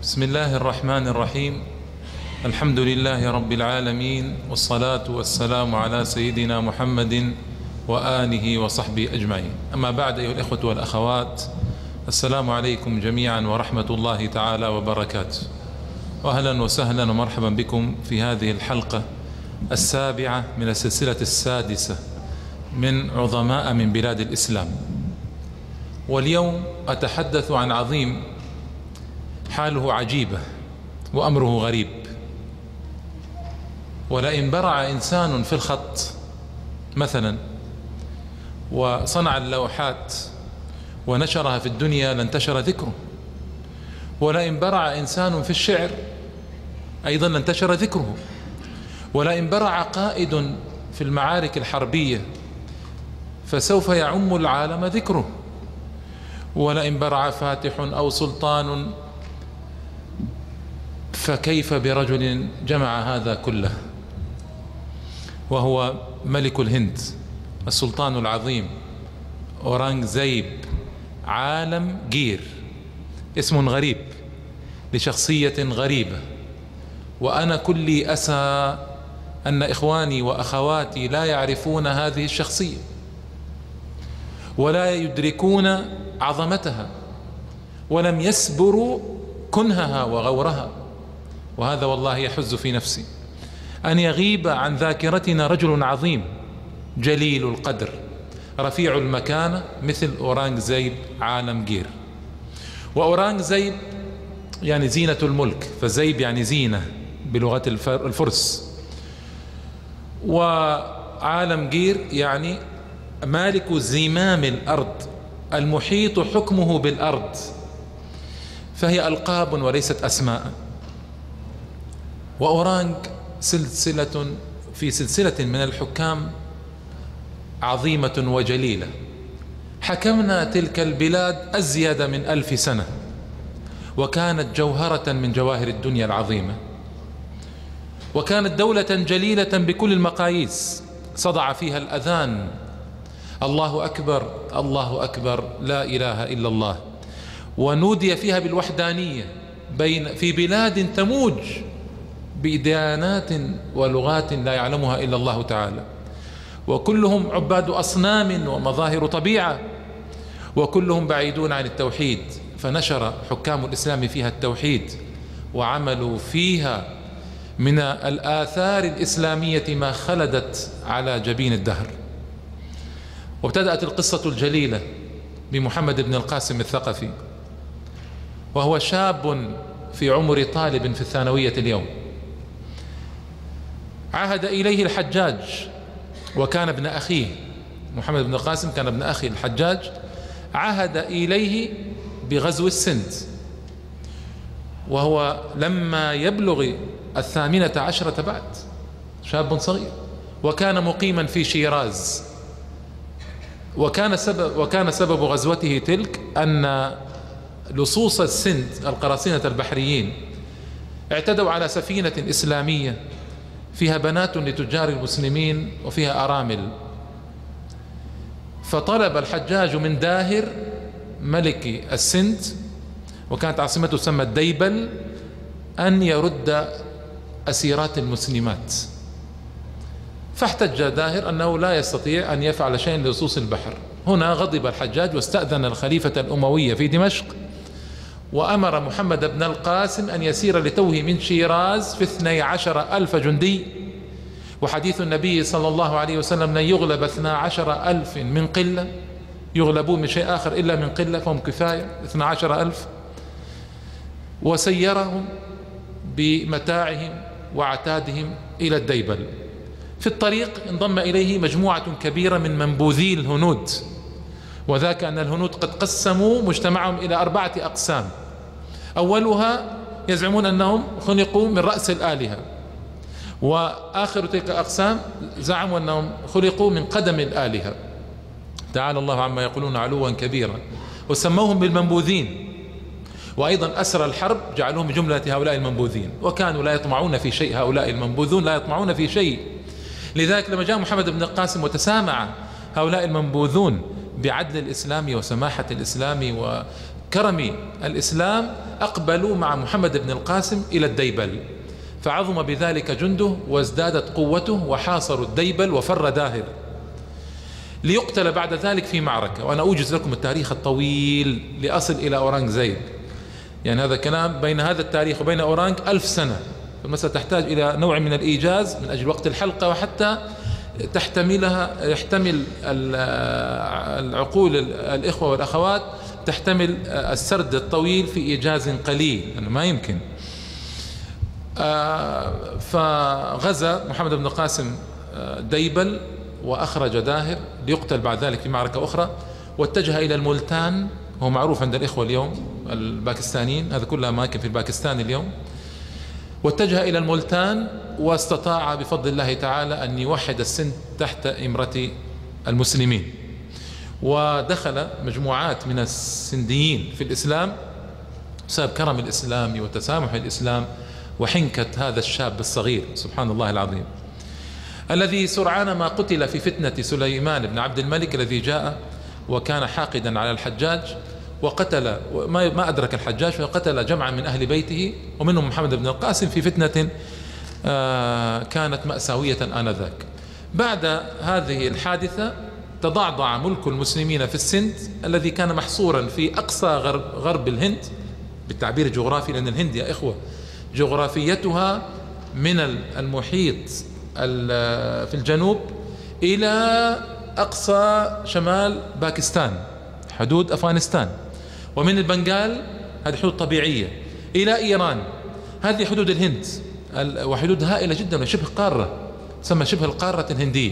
بسم الله الرحمن الرحيم. الحمد لله رب العالمين، والصلاة والسلام على سيدنا محمد وآله وصحبه أجمعين. أما بعد، أيها الإخوة والأخوات، السلام عليكم جميعا ورحمة الله تعالى وبركاته، وأهلا وسهلا ومرحبا بكم في هذه الحلقة السابعة من السلسلة السادسة من عظماء من بلاد الإسلام. واليوم أتحدث عن عظيم حاله عجيبة وأمره غريب. ولئن برع إنسان في الخط مثلا وصنع اللوحات ونشرها في الدنيا لانتشر ذكره، ولئن برع إنسان في الشعر أيضا لانتشر ذكره، ولئن برع قائد في المعارك الحربية فسوف يعم العالم ذكره، ولئن برع فاتح أو سلطان فكيف برجل جمع هذا كله وهو ملك الهند السلطان العظيم أورانغزيب عالمجير. اسم غريب لشخصية غريبة، وأنا كلي أسى أن إخواني وأخواتي لا يعرفون هذه الشخصية ولا يدركون عظمتها ولم يسبروا كنهها وغورها. وهذا والله يحز في نفسي أن يغيب عن ذاكرتنا رجل عظيم جليل القدر رفيع المكانة مثل أورانغزيب عالمجير. وأورانغزيب يعني زينة الملك، فزيب يعني زينة بلغة الفرس، وعالمجير يعني مالك زمام الأرض المحيط حكمه بالأرض، فهي ألقاب وليست أسماء. وأورانغ في سلسلة من الحكام عظيمة وجليلة، حكمنا تلك البلاد أزيد من 1000 سنة، وكانت جوهرة من جواهر الدنيا العظيمة، وكانت دولة جليلة بكل المقاييس. صدع فيها الأذان الله أكبر الله أكبر لا إله إلا الله، ونودي فيها بالوحدانية في بلاد تموج بديانات ولغات لا يعلمها إلا الله تعالى، وكلهم عباد أصنام ومظاهر طبيعة، وكلهم بعيدون عن التوحيد. فنشر حكام الإسلام فيها التوحيد وعملوا فيها من الآثار الإسلامية ما خلدت على جبين الدهر. وابتدأت القصة الجليلة بمحمد بن القاسم الثقفي، وهو شاب في عمر طالب في الثانوية اليوم. عهد إليه الحجاج وكان ابن أخيه، محمد بن القاسم كان ابن أخي الحجاج، عهد إليه بغزو السند، وهو لما يبلغ 18 بعد، شاب صغير، وكان مقيما في شيراز. وكان سبب غزوته تلك أن لصوص السند القراصنة البحريين اعتدوا على سفينة إسلامية فيها بنات لتجار المسلمين وفيها أرامل، فطلب الحجاج من داهر ملك السند، وكانت عاصمته تسمى ديبل، أن يرد أسيرات المسلمات. فاحتج داهر أنه لا يستطيع أن يفعل شيئا للصوص البحر. هنا غضب الحجاج واستأذن الخليفة الأموي في دمشق، وأمر محمد بن القاسم أن يسير لتوه من شيراز في 12,000 جندي، وحديث النبي صلى الله عليه وسلم لن يغلب 12,000 من قلة، يغلبون من شيء آخر إلا من قلة، فهم كفاية 12,000. وسيرهم بمتاعهم وعتادهم إلى الديبل. في الطريق انضم إليه مجموعة كبيرة من منبوذي الهنود، وذاك أن الهنود قد قسموا مجتمعهم إلى 4 أقسام. أولها يزعمون أنهم خلقوا من رأس الآلهة، وآخر تلك الأقسام زعموا أنهم خلقوا من قدم الآلهة، تعالى الله عما يقولون علوا كبيرا، وسموهم بالمنبوذين. وأيضا أسر الحرب جعلوهم جملة هؤلاء المنبوذين، وكانوا لا يطمعون في شيء، هؤلاء المنبوذون لا يطمعون في شيء. لذلك لما جاء محمد بن القاسم وتسامع هؤلاء المنبوذون بعدل الإسلام وسماحة الإسلام كرم الإسلام أقبلوا مع محمد بن القاسم إلى الديبل، فعظم بذلك جنده وازدادت قوته، وحاصروا الديبل وفر داهر ليقتل بعد ذلك في معركة. وأنا أوجز لكم التاريخ الطويل لأصل إلى أورانغزيب، يعني هذا كلام بين هذا التاريخ وبين أورانغ 1000 سنة، فالمسألة تحتاج إلى نوع من الإيجاز من أجل وقت الحلقة، وحتى يحتمل العقول الإخوة والأخوات تحتمل السرد الطويل في إيجاز قليل، لأنه ما يمكن. فغزا محمد بن القاسم ديبل وأخرج داهر ليقتل بعد ذلك في معركة أخرى، واتجه إلى الملتان، هو معروف عند الإخوة اليوم الباكستانيين، هذا كلها أماكن في الباكستان اليوم. واتجه إلى الملتان، واستطاع بفضل الله تعالى أن يوحد السند تحت إمرة المسلمين، ودخل مجموعات من السنديين في الإسلام بسبب كرم الإسلام وتسامح الإسلام وحنكة هذا الشاب الصغير، سبحان الله العظيم، الذي سرعان ما قتل في فتنة سليمان بن عبد الملك الذي جاء وكان حاقدا على الحجاج، وقتل ما أدرك الحجاج، فقتل جمعا من أهل بيته ومنهم محمد بن القاسم في فتنة كانت مأساوية آنذاك. بعد هذه الحادثة تضعضع ملك المسلمين في السند الذي كان محصورا في أقصى غرب الهند بالتعبير الجغرافي، لأن الهند يا إخوة جغرافيتها من المحيط في الجنوب إلى أقصى شمال باكستان حدود أفغانستان، ومن البنغال هذه حدود طبيعية إلى إيران، هذه حدود الهند، وحدود هائلة جدا وشبه قارة تسمى شبه القارة الهندية.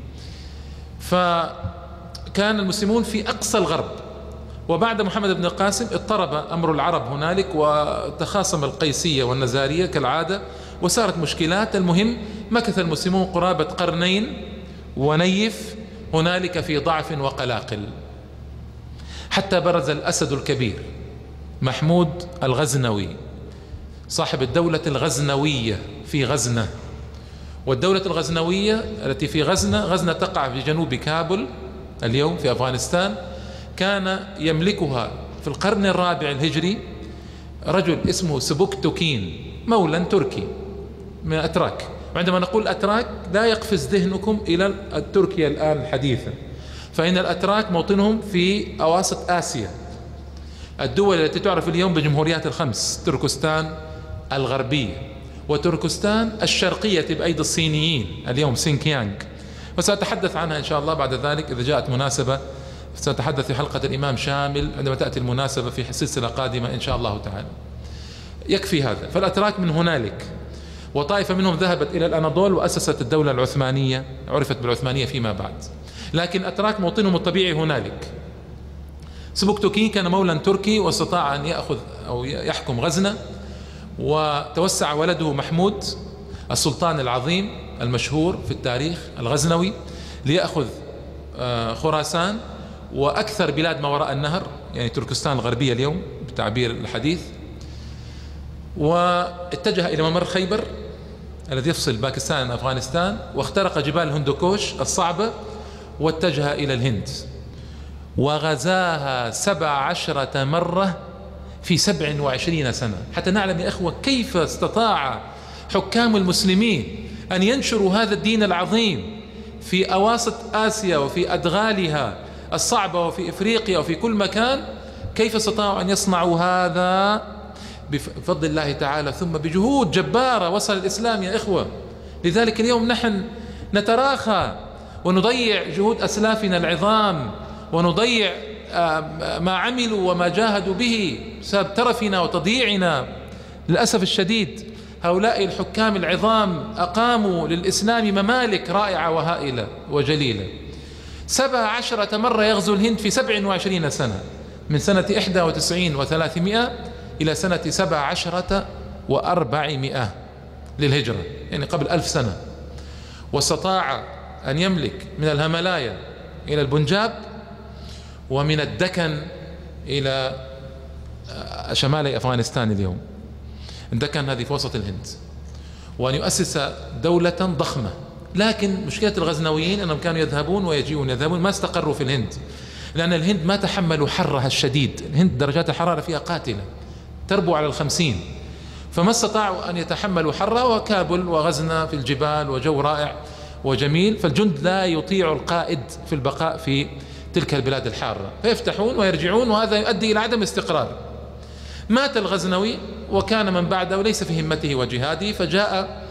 فكان المسلمون في أقصى الغرب. وبعد محمد بن القاسم اضطرب أمر العرب هنالك، وتخاصم القيسية والنزارية كالعادة، وصارت مشكلات. المهم مكث المسلمون قرابة قرنين ونيف هنالك في ضعف وقلاقل، حتى برز الأسد الكبير محمود الغزنوي صاحب الدولة الغزنوية في غزنة. والدولة الغزنوية التي في غزنة تقع في جنوب كابل اليوم في أفغانستان، كان يملكها في القرن الرابع الهجري رجل اسمه سبوكتوكين، مولى تركي من الأتراك. وعندما نقول أتراك لا يقفز ذهنكم إلى تركيا الآن الحديثة، فإن الأتراك موطنهم في أواسط آسيا، الدول التي تعرف اليوم بجمهوريات الخمس: تركستان الغربية وتركستان الشرقية بأيدي الصينيين اليوم سينكيانغ، وسأتحدث عنها إن شاء الله بعد ذلك إذا جاءت مناسبة. سأتحدث في حلقة الإمام شامل عندما تأتي المناسبة في سلسلة قادمة إن شاء الله تعالى. يكفي هذا. فالأتراك من هنالك، وطائفة منهم ذهبت إلى الأناضول وأسست الدولة العثمانية، عرفت بالعثمانية فيما بعد، لكن الأتراك موطنهم الطبيعي هنالك. سبوكتوكين كان مولا تركي واستطاع أن يأخذ أو يحكم غزنة، وتوسع ولده محمود السلطان العظيم المشهور في التاريخ الغزنوي ليأخذ خراسان وأكثر بلاد ما وراء النهر، يعني تركستان الغربية اليوم بالتعبير الحديث. واتجه إلى ممر خيبر الذي يفصل باكستان عن أفغانستان، واخترق جبال هندوكوش الصعبة، واتجه إلى الهند وغزاها 17 مرة في 27 سنة، حتى نعلم يا إخوة كيف استطاع حكام المسلمين أن ينشروا هذا الدين العظيم في أواسط آسيا وفي أدغالها الصعبة وفي إفريقيا وفي كل مكان. كيف استطاعوا أن يصنعوا هذا؟ بفضل الله تعالى، ثم بجهود جبارة وصل الإسلام يا إخوة. لذلك اليوم نحن نتراخى ونضيع جهود أسلافنا العظام، ونضيع ما عملوا وما جاهدوا به بسبب ترفنا وتضييعنا. للأسف الشديد هؤلاء الحكام العظام أقاموا للإسلام ممالك رائعة وهائلة وجليلة. 17 مرة يغزو الهند في 27 سنة، من سنة 91 و300 إلى سنة 17 و400 للهجرة، يعني قبل 1000 سنة. واستطاع أن يملك من الهملايا إلى البنجاب، ومن الدكن إلى شمال أفغانستان اليوم. الدكن هذه في وسط الهند، وأن يؤسس دولة ضخمة. لكن مشكلة الغزنويين أنهم كانوا يذهبون ويجيون، يذهبون، ما استقروا في الهند، لأن الهند ما تحملوا حرها الشديد. الهند درجات الحرارة فيها قاتلة تربو على 50، فما استطاعوا أن يتحملوا حرها، وكابل وغزنا في الجبال وجو رائع وجميل، فالجند لا يطيع القائد في البقاء في تلك البلاد الحارة، فيفتحون ويرجعون، وهذا يؤدي إلى عدم استقرار. مات الغزنوي وكان من بعده ليس في همته وجهاده، فجاء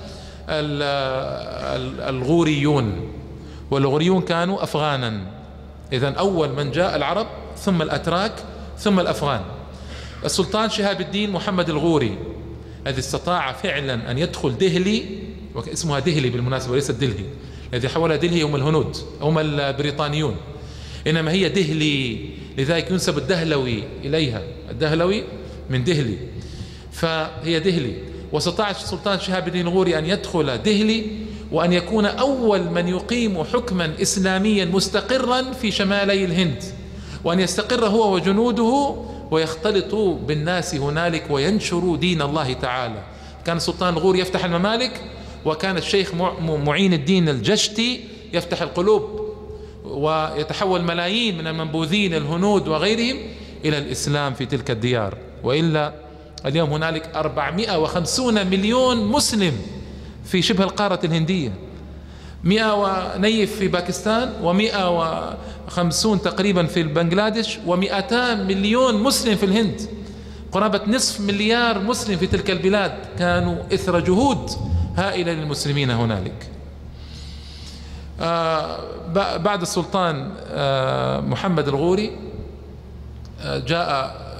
الغوريون، والغوريون كانوا أفغانا. إذن أول من جاء العرب ثم الأتراك ثم الأفغان. السلطان شهاب الدين محمد الغوري الذي استطاع فعلا أن يدخل دهلي، واسمها دهلي بالمناسبة وليست دلهي، الذي حولها دلهي هم الهنود، هم البريطانيون، إنما هي دهلي، لذلك ينسب الدهلوي إليها، الدهلوي من دهلي، فهي دهلي. واستطاع السلطان شهاب الدين الغوري أن يدخل دهلي وأن يكون أول من يقيم حكما إسلاميا مستقرا في شمالي الهند، وأن يستقر هو وجنوده ويختلطوا بالناس هنالك وينشروا دين الله تعالى. كان السلطان الغوري يفتح الممالك، وكان الشيخ معين الدين الجشتي يفتح القلوب، ويتحول ملايين من المنبوذين الهنود وغيرهم إلى الإسلام في تلك الديار. وإلا اليوم هنالك 450 مليون مسلم في شبه القارة الهندية، 100 ونيف في باكستان، و150 تقريبا في بنغلاديش، و200 مليون مسلم في الهند، قرابة نصف مليار مسلم في تلك البلاد، كانوا إثر جهود هائلة للمسلمين هنالك. بعد السلطان محمد الغوري جاء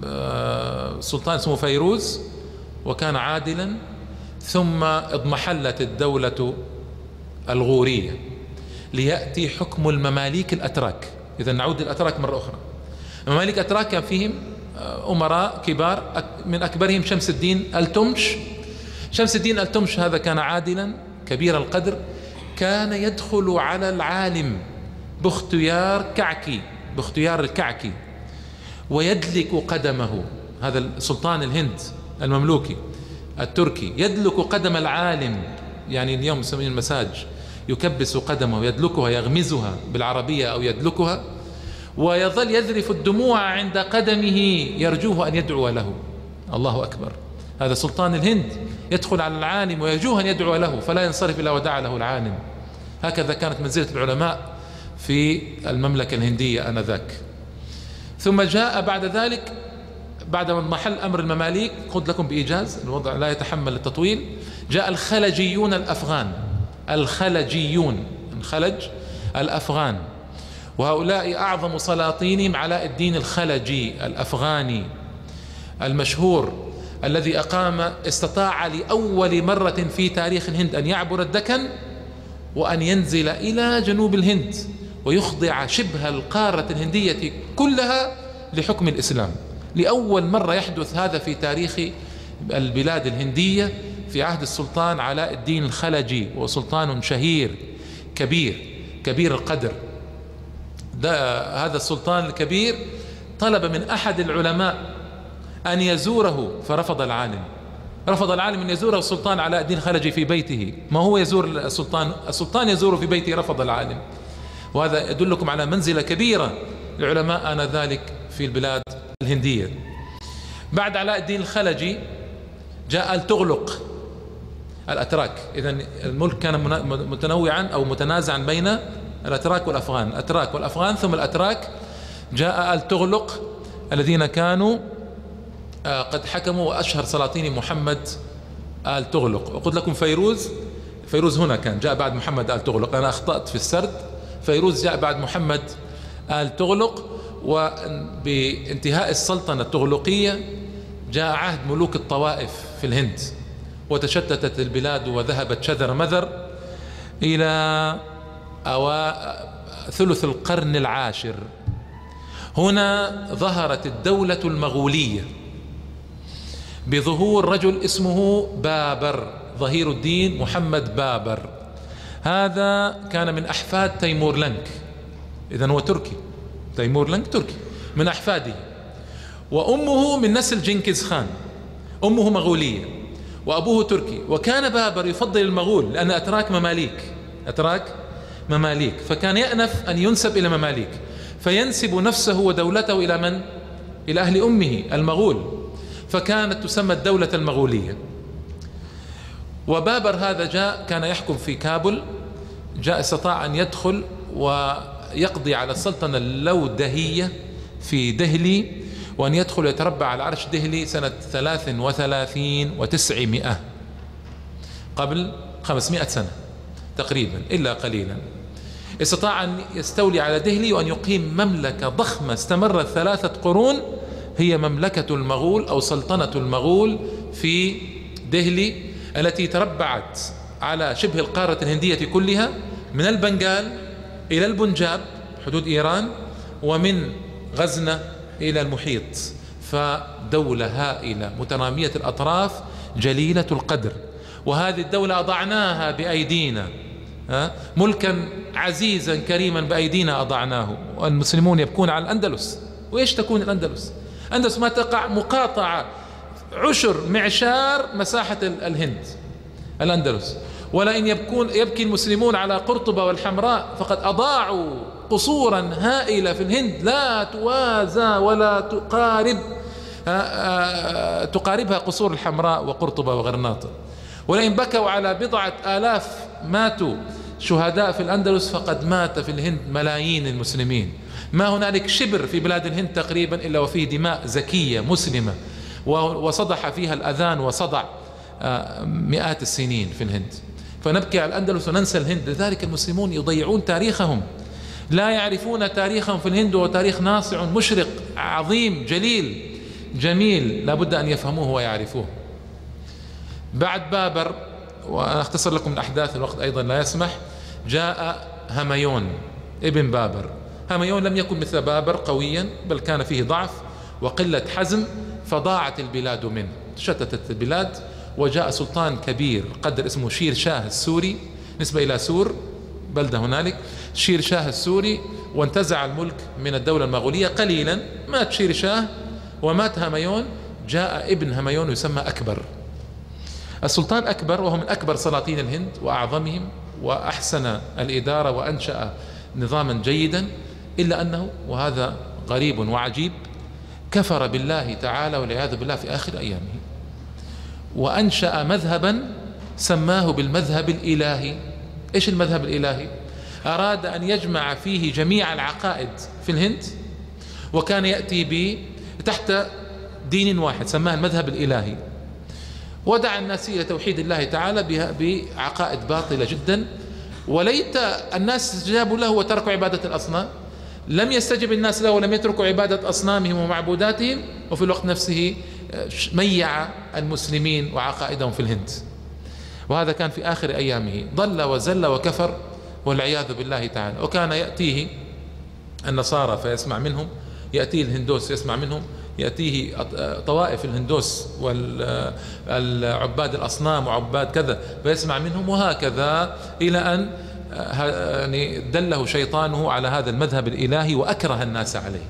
سلطان اسمه فيروز، وكان عادلا، ثم اضمحلت الدولة الغورية ليأتي حكم المماليك الأتراك. إذا نعود للأتراك مرة أخرى. المماليك الأتراك كان فيهم أمراء كبار، من أكبرهم شمس الدين التمش. شمس الدين التمش هذا كان عادلا كبير القدر، كان يدخل على العالم باختيار كعكي، باختيار الكعكي، ويدلك قدمه. هذا سلطان الهند المملوكي التركي يدلك قدم العالم، يعني اليوم يسمون المساج، يكبس قدمه يدلكها، يغمزها بالعربية أو يدلكها، ويظل يذرف الدموع عند قدمه يرجوه أن يدعو له. الله أكبر. هذا سلطان الهند يدخل على العالم ويرجوه أن يدعو له، فلا ينصرف إلا ودعا له العالم. هكذا كانت منزلة العلماء في المملكة الهندية آنذاك. ثم جاء بعد ذلك، بعد ما محل أمر المماليك، خذ لكم بإيجاز، الوضع لا يتحمل التطويل، جاء الخلجيون الأفغان. الخلجيون، الخلج الأفغان، وهؤلاء أعظم سلاطينهم علاء الدين الخلجي الأفغاني المشهور، الذي استطاع لأول مرة في تاريخ الهند أن يعبر الدكن وأن ينزل إلى جنوب الهند ويخضع شبه القارة الهندية كلها لحكم الإسلام. لأول مرة يحدث هذا في تاريخ البلاد الهندية في عهد السلطان علاء الدين الخلجي، وسلطان شهير كبير القدر. هذا السلطان الكبير طلب من أحد العلماء أن يزوره، فرفض العالم. رفض العالم أن يزوره السلطان علاء الدين الخلجي في بيته. ما هو يزور السلطان يزوره في بيته، رفض العالم. وهذا يدلكم على منزلة كبيرة للعلماء آنذاك في البلاد الهندية. بعد علاء الدين الخلجي جاء التغلق الأتراك. إذن الملك كان متنوعا أو متنازعا بين الأتراك والأفغان، الأتراك والأفغان، ثم الأتراك. جاء التغلق الذين كانوا قد حكموا، وأشهر سلاطين محمد آل تغلق. وقلت لكم فيروز هنا كان جاء بعد محمد آل تغلق، أنا أخطأت في السرد. فيروز جاء بعد محمد آل تغلق، وبانتهاء السلطنة التغلقية جاء عهد ملوك الطوائف في الهند، وتشتتت البلاد وذهبت شذر مذر إلى ثلث القرن العاشر. هنا ظهرت الدولة المغولية بظهور رجل اسمه بابر، ظهير الدين محمد بابر. هذا كان من أحفاد تيمور لنك، إذن هو تركي، تيمور لنك تركي من أحفاده، وأمه من نسل جنكيز خان، أمه مغولية وأبوه تركي. وكان بابر يفضل المغول لأن أتراك مماليك، فكان يأنف أن ينسب إلى مماليك، فينسب نفسه ودولته إلى من؟ إلى أهل أمه المغول، فكانت تسمى الدولة المغولية. وبابر هذا جاء كان يحكم في كابل، جاء استطاع أن يدخل ويقضي على السلطنة اللودهية في دهلي، وأن يدخل ويتربع على عرش دهلي سنة 33 و900 قبل 500 سنة تقريبا إلا قليلا. استطاع أن يستولي على دهلي وأن يقيم مملكة ضخمة استمرت 3 قرون، هي مملكة المغول أو سلطنة المغول في دهلي، التي تربعت على شبه القارة الهندية كلها، من البنغال إلى البنجاب حدود إيران، ومن غزنة إلى المحيط. فدولة هائلة مترامية الأطراف جليلة القدر. وهذه الدولة أضعناها بأيدينا، ملكا عزيزا كريما بأيدينا أضعناه. والمسلمون يبكون على الأندلس. وإيش تكون الأندلس؟ الأندلس ما تقع مقاطعة عشر معشار مساحة الهند الأندلس. ولئن يبكي المسلمون على قرطبة والحمراء فقد أضاعوا قصورا هائلة في الهند لا توازى ولا تقاربها قصور الحمراء وقرطبة وغرناطة. ولئن بكوا على 10,000 ماتوا شهداء في الأندلس، فقد مات في الهند ملايين المسلمين. ما هنالك شبر في بلاد الهند تقريبا إلا وفيه دماء زكية مسلمة، وصدح فيها الأذان وصدع مئات السنين في الهند. فنبكي على الأندلس وننسى الهند. لذلك المسلمون يضيعون تاريخهم، لا يعرفون تاريخهم في الهند، وهو تاريخ ناصع مشرق عظيم جليل جميل، لا بد أن يفهموه ويعرفوه. بعد بابر، وأنا أختصر لكم الأحداث الوقت أيضا لا يسمح، جاء هميون ابن بابر. هميون لم يكن مثل بابر قويا، بل كان فيه ضعف وقلة حزم، فضاعت البلاد منه، تشتتت البلاد. وجاء سلطان كبير قدر اسمه شير شاه السوري، نسبة إلى سور بلدة هنالك، شير شاه السوري، وانتزع الملك من الدولة المغولية قليلا. مات شير شاه ومات هميون، جاء ابن هميون يسمى أكبر. السلطان أكبر وهو من أكبر سلاطين الهند وأعظمهم، وأحسن الإدارة وأنشأ نظاما جيدا، إلا أنه، وهذا غريب وعجيب، كفر بالله تعالى والعياذ بالله في آخر أيامه، وأنشأ مذهبا سماه بالمذهب الإلهي. إيش المذهب الإلهي؟ أراد أن يجمع فيه جميع العقائد في الهند، وكان يأتي تحت دين واحد سماه المذهب الإلهي، ودعا الناس إلى توحيد الله تعالى بعقائد باطلة جدا. وليت الناس استجابوا له وتركوا عبادة الأصنام. لم يستجب الناس له ولم يتركوا عبادة أصنامهم ومعبوداتهم، وفي الوقت نفسه ميع المسلمين وعقائدهم في الهند. وهذا كان في آخر أيامه، ضل وزل وكفر والعياذ بالله تعالى. وكان يأتيه النصارى فيسمع منهم، يأتيه الهندوس فيسمع منهم، يأتيه طوائف الهندوس والعباد الأصنام وعباد كذا فيسمع منهم، وهكذا إلى أن يعني دله شيطانه على هذا المذهب الإلهي وأكره الناس عليه.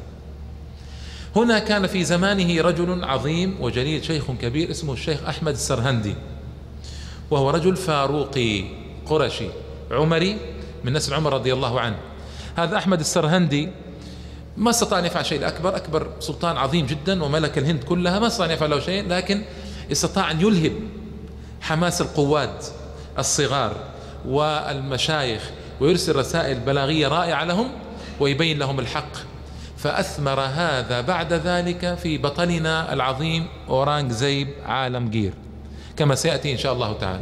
هنا كان في زمانه رجل عظيم وجليل، شيخ كبير اسمه الشيخ أحمد السرهندي، وهو رجل فاروقي قرشي عمري من نسل عمر رضي الله عنه. هذا أحمد السرهندي ما استطاع أن يفعل شيء. أكبر سلطان عظيم جدا وملك الهند كلها، ما استطاع أن يفعل له شيء، لكن استطاع أن يلهب حماس القواد الصغار والمشايخ، ويرسل رسائل بلاغية رائعة لهم ويبين لهم الحق. فأثمر هذا بعد ذلك في بطلنا العظيم أورانغزيب عالمجير كما سيأتي إن شاء الله تعالى.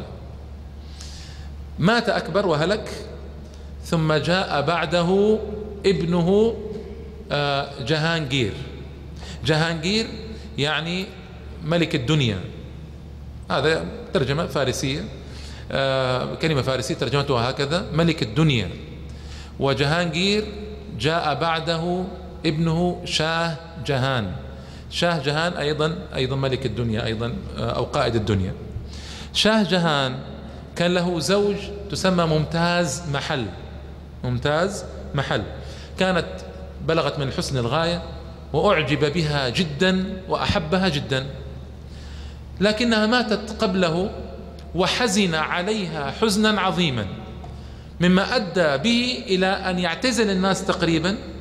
مات أكبر وهلك، ثم جاء بعده ابنه جهانجير. جهانجير يعني ملك الدنيا، هذا ترجمة فارسية، كلمة فارسية ترجمتها هكذا، ملك الدنيا. وجهانجير جاء بعده ابنه شاه جهان. شاه جهان أيضا ملك الدنيا أيضا، أو قائد الدنيا. شاه جهان كان له زوج تسمى ممتاز محل. ممتاز محل كانت بلغت من الحسن الغاية، وأعجب بها جدا وأحبها جدا، لكنها ماتت قبله وحزن عليها حزنا عظيما، مما أدى به إلى أن يعتزل الناس تقريبا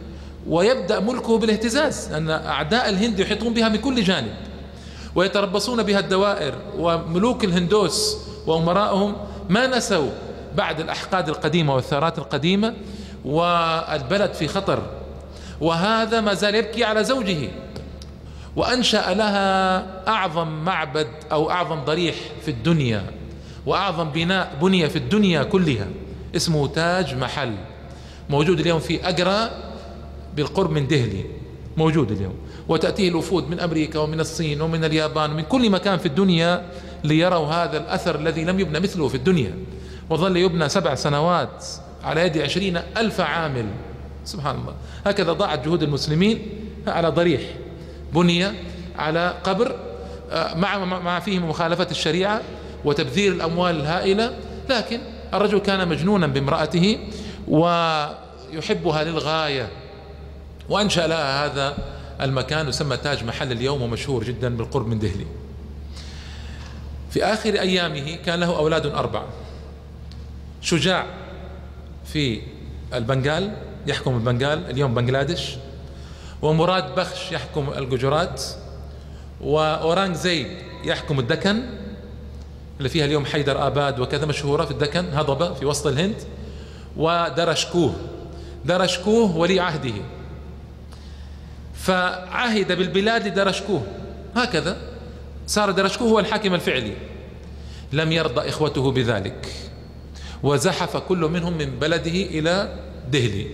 ويبدأ ملكه بالاهتزاز، أن أعداء الهند يحيطون بها من كل جانب ويتربصون بها الدوائر، وملوك الهندوس وأمراءهم ما نسوا بعد الأحقاد القديمة والثارات القديمة، والبلد في خطر. وهذا ما زال يبكي على زوجه، وأنشأ لها أعظم معبد أو أعظم ضريح في الدنيا وأعظم بناء بني في الدنيا كلها، اسمه تاج محل، موجود اليوم في أجرا بالقرب من دهلي، موجود اليوم، وتأتيه الوفود من أمريكا ومن الصين ومن اليابان ومن كل مكان في الدنيا ليروا هذا الأثر الذي لم يبنى مثله في الدنيا، وظل يبنى 7 سنوات على يد 20,000 عامل. سبحان الله. هكذا ضاعت جهود المسلمين على ضريح بني على قبر مع فيه مخالفة الشريعة وتبذير الأموال الهائلة، لكن الرجل كان مجنونا بامرأته ويحبها للغاية، وأنشأ لها هذا المكان يسمى تاج محل اليوم، ومشهور جدا بالقرب من دهلي. في آخر أيامه كان له أولاد 4، شجاع في البنغال يحكم البنغال اليوم بنغلاديش، ومراد بخش يحكم الجوجرات، وأورانغزيب يحكم الدكن اللي فيها اليوم حيدر آباد وكذا، مشهورة في الدكن، هضبة في وسط الهند، درشكوه ولي عهده، فعهد بالبلاد لدرشكوه، هكذا صار درشكوه هو الحاكم الفعلي. لم يرضى إخوته بذلك، وزحف كل منهم من بلده إلى دهلي.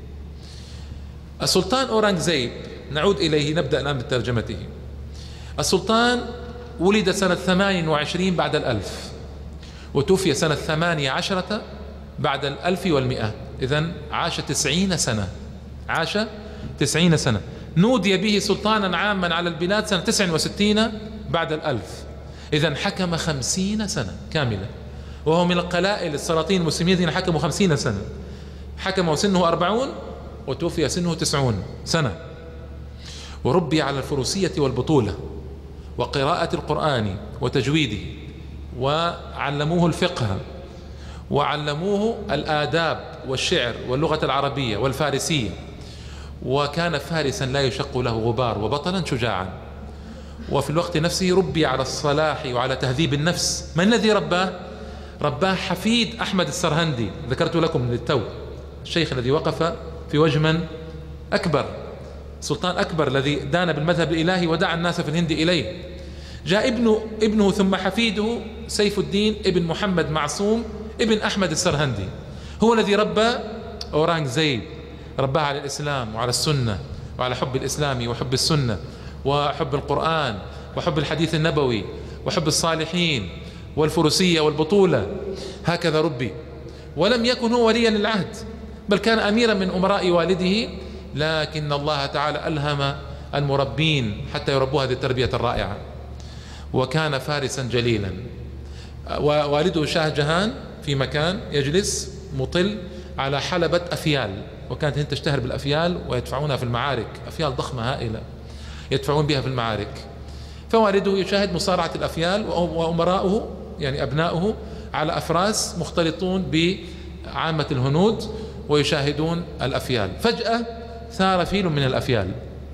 السلطان أورانغزيب، نعود إليه، نبدأ الآن بترجمته. السلطان ولد سنة 28 بعد 1000، وتوفي سنة 18 بعد 1100، إذن عاش 90 سنة، عاش 90 سنة. نودي به سلطانا عاما على البلاد سنة 69 بعد 1000، إذن حكم 50 سنة كاملة، وهو من القلائل السلاطين المسلمين الذين حكموا 50 سنة. حكم وسنه 40 وتوفي سنه 90 سنة، وربي على الفروسية والبطولة وقراءة القرآن وتجويده، وعلموه الفقه، وعلموه الآداب والشعر واللغة العربية والفارسية، وكان فارسا لا يشق له غبار، وبطلا شجاعا. وفي الوقت نفسه ربي على الصلاح وعلى تهذيب النفس. من الذي رباه؟ رباه حفيد أحمد السرهندي، ذكرت لكم للتو، الشيخ الذي وقف في وجه من؟ أكبر، سلطان أكبر الذي دان بالمذهب الإلهي ودعا الناس في الهند إليه. جاء ابنه ثم حفيده سيف الدين ابن محمد معصوم ابن أحمد السرهندي، هو الذي ربى أورانغزيب، رباه على الإسلام وعلى السنة وعلى حب الإسلام وحب السنة وحب القرآن وحب الحديث النبوي وحب الصالحين والفروسية والبطولة، هكذا ربي. ولم يكن هو وليا للعهد، بل كان أميرا من أمراء والده، لكن الله تعالى ألهم المربين حتى يربوا هذه التربية الرائعة. وكان فارسا جليلا. ووالده شاه جهان في مكان يجلس مطل على حلبة أفيال، وكانت هند تشتهر بالأفيال ويدفعونها في المعارك، أفيال ضخمة هائلة يدفعون بها في المعارك. فوالده يشاهد مصارعة الأفيال، وأمراؤه يعني أبناؤه على أفراس مختلطون بعامة الهنود ويشاهدون الأفيال. فجأة ثار فيل من الأفيال،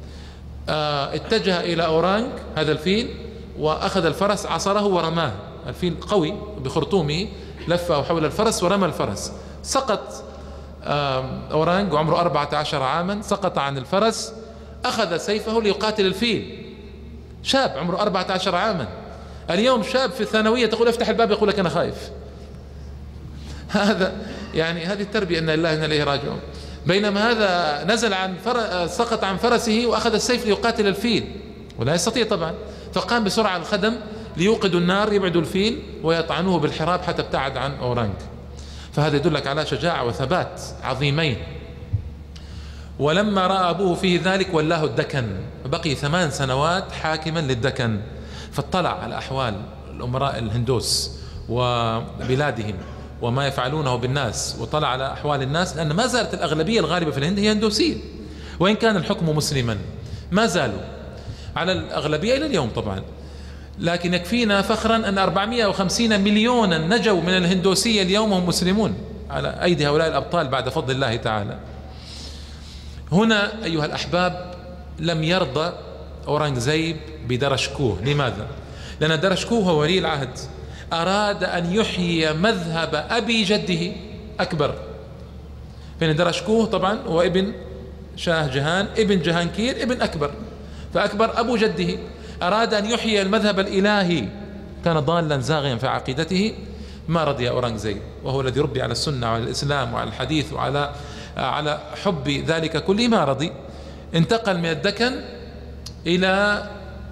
اتجه إلى أورانغ هذا الفيل وأخذ الفرس، عصره ورماه. الفيل قوي بخرطومه، لفه حول الفرس ورمى الفرس، سقط أورانغ وعمره 14 عاما، سقط عن الفرس، أخذ سيفه ليقاتل الفيل. شاب عمره 14 عاما. اليوم شاب في الثانوية تقول افتح الباب يقول لك أنا خايف. هذا يعني هذه التربية، إن الله إن إليه راجعون. بينما هذا نزل سقط عن فرسه وأخذ السيف ليقاتل الفيل، ولا يستطيع طبعا، فقام بسرعة الخدم ليوقدوا النار يبعدوا الفيل ويطعنوه بالحراب حتى ابتعد عن أورانغ. فهذا يدلك على شجاعة وثبات عظيمين. ولما رأى أبوه فيه ذلك ولاه الدكن، بقي 8 سنوات حاكما للدكن، فاطلع على أحوال الأمراء الهندوس وبلادهم وما يفعلونه بالناس، وطلع على أحوال الناس، لأن ما زالت الأغلبية الغالبة في الهند هي هندوسية، وإن كان الحكم مسلما ما زالوا على الأغلبية إلى اليوم طبعا. لكن يكفينا فخرا أن 450 مليونا نجوا من الهندوسية اليوم هم مسلمون على أيدي هؤلاء الأبطال بعد فضل الله تعالى. هنا أيها الأحباب لم يرضى أورنغزيب بدرشكوه. لماذا؟ لأن درشكوه هو ولي العهد، أراد أن يحيي مذهب أبي جده أكبر. فإن درشكوه طبعا هو ابن شاه جهان ابن جهانكير ابن أكبر، فأكبر أبو جده أراد أن يحيي المذهب الإلهي، كان ضالا زاغيا في عقيدته. ما رضي أورنغزيب، وهو الذي ربي على السنة وعلى الإسلام وعلى الحديث وعلى حب ذلك كله، ما رضي. انتقل من الدكن إلى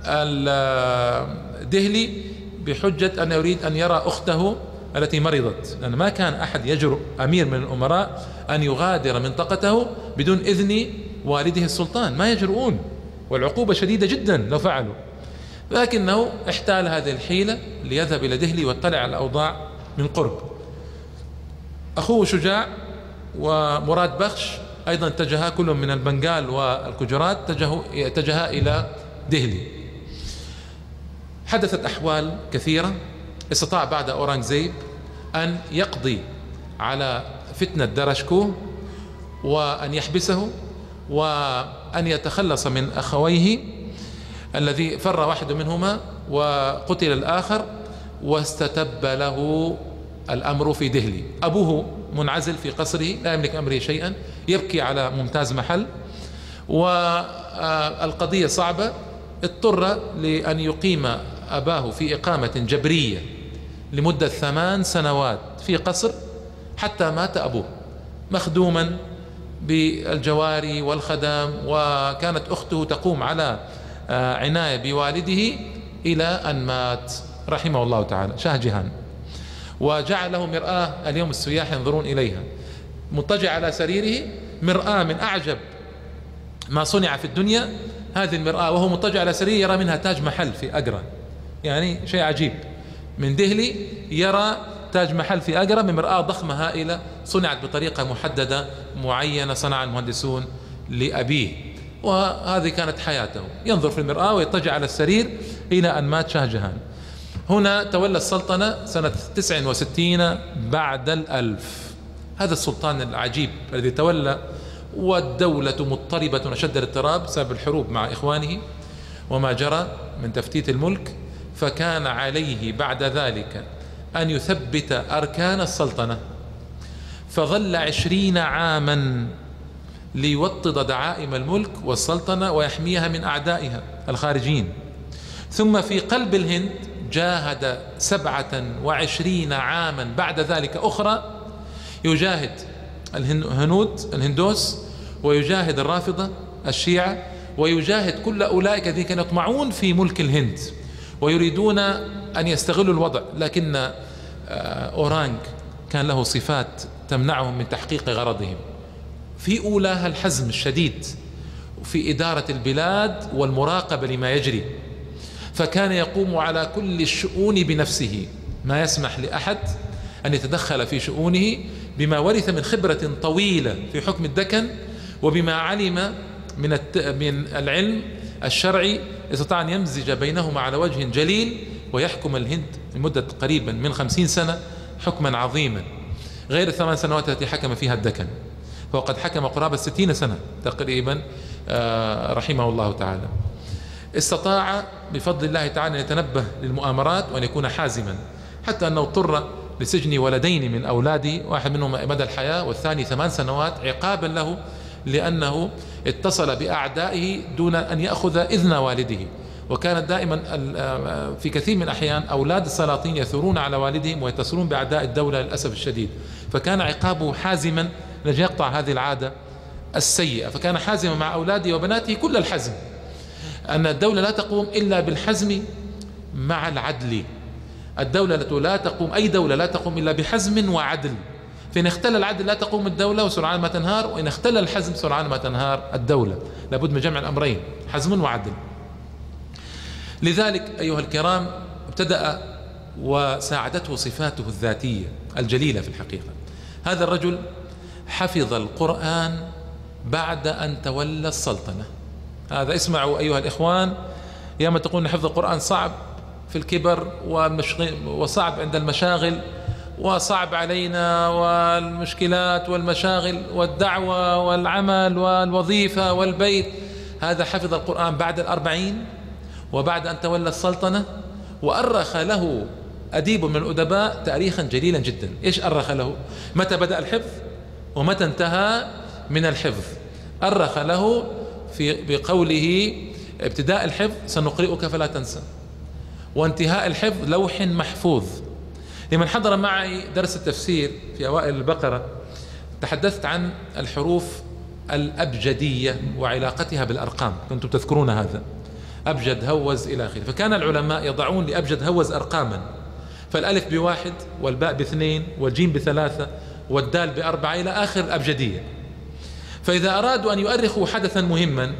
الدهلي بحجة أن يريد أن يرى أخته التي مرضت، لأن ما كان أحد يجرؤ أمير من الأمراء أن يغادر منطقته بدون إذن والده السلطان، ما يجرؤون، والعقوبة شديدة جدا لو فعلوا. لكنه احتال هذه الحيلة ليذهب إلى دهلي ويطلع على الأوضاع من قرب. أخوه شجاع ومراد بخش أيضا اتجها، كل من البنغال والكجرات اتجها إلى دهلي. حدثت أحوال كثيرة. استطاع بعد أورنغزيب أن يقضي على فتنة درشكوه وأن يحبسه وأن يتخلص من أخويه، الذي فر واحد منهما وقتل الآخر، واستتب له الأمر في دهلي. أبوه منعزل في قصره لا يملك أمره شيئا، يبكي على ممتاز محل، والقضية صعبة. اضطر لأن يقيم أباه في إقامة جبرية لمدة 8 سنوات في قصر حتى مات أبوه، مخدوما بالجواري والخدم، وكانت أخته تقوم على عناية بوالده إلى أن مات رحمه الله تعالى شاه جهان. وجعله مرآة اليوم السياح ينظرون إليها، مضطجع على سريره، مرآة من أعجب ما صنع في الدنيا. هذه المرآة وهو مضطجع على سريره يرى منها تاج محل في أقرة، يعني شيء عجيب. من دهلي يرى تاج محل في أقرة من مرآة ضخمة هائلة صنعت بطريقة محددة معينة، صنع المهندسون لأبيه. وهذه كانت حياته، ينظر في المرآة ويضطجع على السرير إلى أن مات شاه جهان. هنا تولى السلطنة سنة 69 بعد الألف. هذا السلطان العجيب الذي تولى والدولة مضطربة أشد الاضطراب بسبب الحروب مع إخوانه وما جرى من تفتيت الملك. فكان عليه بعد ذلك أن يثبت أركان السلطنة، فظل 20 عاما ليوطد دعائم الملك والسلطنة ويحميها من أعدائها الخارجين. ثم في قلب الهند جاهد 27 عاما بعد ذلك أخرى، يجاهد الهندوس، ويجاهد الرافضة الشيعة، ويجاهد كل أولئك الذين كانوا يطمعون في ملك الهند ويريدون أن يستغلوا الوضع. لكن أورانغ كان له صفات تمنعهم من تحقيق غرضهم. في أولاها الحزم الشديد في إدارة البلاد والمراقبة لما يجري، فكان يقوم على كل الشؤون بنفسه، ما يسمح لأحد أن يتدخل في شؤونه، بما ورث من خبرة طويلة في حكم الدكن وبما علم من العلم الشرعي. استطاع أن يمزج بينهما على وجه جليل ويحكم الهند لمدة قريبا من 50 سنة حكما عظيما، غير ال8 سنوات التي حكم فيها الدكن، فقد حكم قرابة 60 سنة تقريبا رحمه الله تعالى. استطاع بفضل الله تعالى أن يتنبه للمؤامرات وأن يكون حازما، حتى أنه اضطر لسجن ولدين من أولاده، واحد منهم مدى الحياة والثاني 8 سنوات، عقابا له لأنه اتصل بأعدائه دون أن يأخذ إذن والده. وكانت دائما في كثير من الأحيان أولاد السلاطين يثورون على والدهم ويتصلون بأعداء الدولة للأسف الشديد، فكان عقابه حازما لكي يقطع هذه العادة السيئة. فكان حازما مع أولاده وبناته كل الحزم، أن الدولة لا تقوم إلا بالحزم مع العدل. الدولة لا تقوم، أي دولة لا تقوم إلا بحزم وعدل. فإن اختل العدل لا تقوم الدولة وسرعان ما تنهار، وإن اختل الحزم سرعان ما تنهار الدولة. لابد من جمع الأمرين، حزم وعدل. لذلك أيها الكرام ابتدأ وساعدته صفاته الذاتية الجليلة في الحقيقة. هذا الرجل حفظ القرآن بعد أن تولى السلطنة. هذا اسمعوا أيها الإخوان، ياما تقول حفظ القرآن صعب في الكبر وصعب عند المشاغل وصعب علينا، والمشكلات والمشاغل والدعوة والعمل والوظيفة والبيت. هذا حفظ القرآن بعد 40 وبعد أن تولى السلطنة، وأرخ له أديب من الأدباء تاريخا جليلا جدا. إيش أرخ له؟ متى بدأ الحفظ ومتى انتهى من الحفظ. أرخ له بقوله: ابتداء الحفظ سنقرئك فلا تنسى، وانتهاء الحفظ لوح محفوظ. لمن حضر معي درس التفسير في أوائل البقرة تحدثت عن الحروف الأبجدية وعلاقتها بالأرقام، كنتم تذكرون هذا، أبجد هوز إلى آخره. فكان العلماء يضعون لأبجد هوز أرقاما، فالألف ب1 والباء ب2 والجيم ب3 والدال ب4 إلى آخر الأبجدية. فإذا أرادوا أن يؤرخوا حدثا مهما